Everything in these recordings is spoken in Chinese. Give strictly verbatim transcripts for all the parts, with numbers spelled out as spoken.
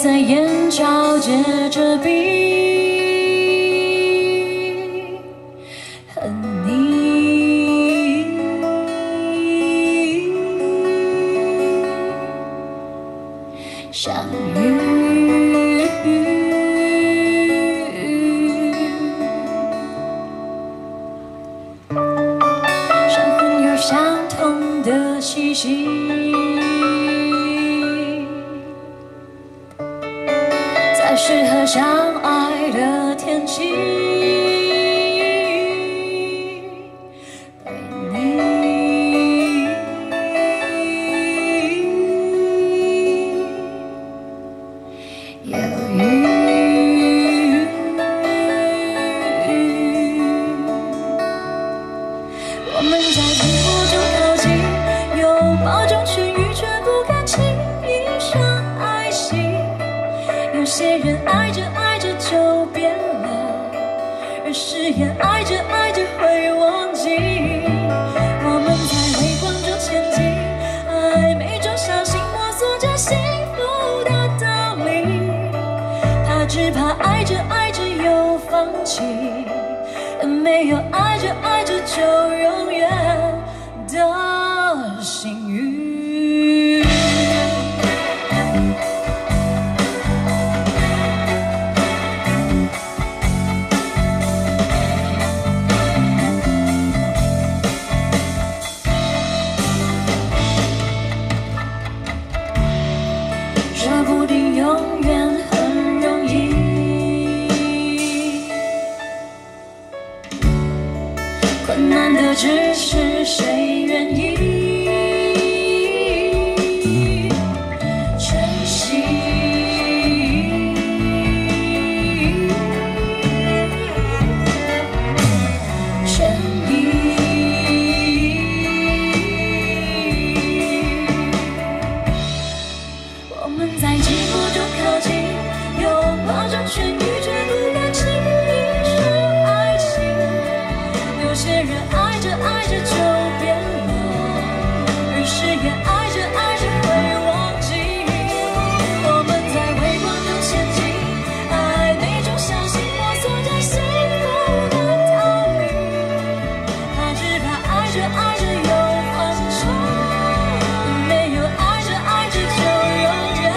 在眼角接着笔，和你相遇，相逢有相同的气息。 在适合相爱的天气，陪你犹豫。我们在寂寞中靠近，拥抱中痊愈，却不敢轻易说爱惜。 有些人爱着爱着就变了，而誓言爱着爱着会忘记。我们在微光中前进，暧昧中小心摸索着幸福的道理。他只怕爱着爱着又放弃，没有爱着爱着就永远的幸运。 说不定永远很容易，困难的只是谁愿意珍惜。全意。 我们在寂寞中靠近，拥抱中痊愈，却不敢轻易说爱情。有些人爱着爱着就变了，而誓言爱着爱着会忘记。我们在微光中前进，暧昧中小心摸索着幸福的道理。他只怕爱着爱着又放弃，没有爱着爱着就永远。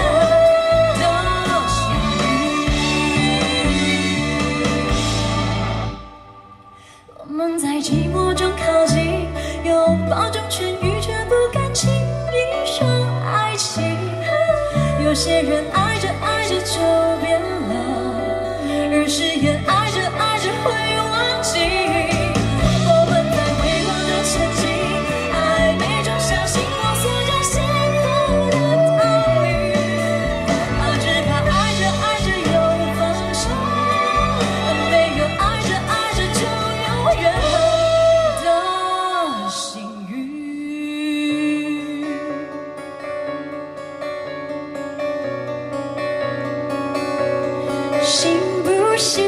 我们在寂寞中靠近，拥抱中痊愈，却不敢轻易说爱情。有些人爱着爱着就变了，而誓言爱着爱着会忘记。我们在微光中前进，暧昧中小心摸索着幸福的道理。他只怕爱着爱着又放弃，没有爱着爱着就永远。 幸运，信不信？